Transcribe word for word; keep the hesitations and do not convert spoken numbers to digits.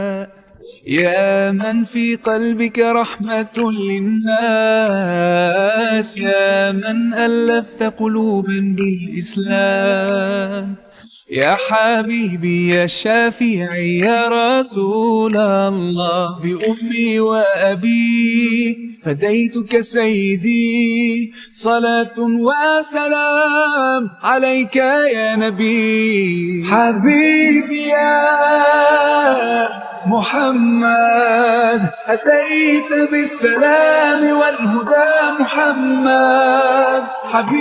يا من في قلبك رحمة للناس، يا من ألفت قلوبا بالإسلام، يا حبيبي يا شافعي يا رسول الله، بأمي وأبي فديتك سيدي، صلاة وسلام عليك يا نبي. حبيبي يا محمد أتيت بالسلام والهدى محمد. حبيبي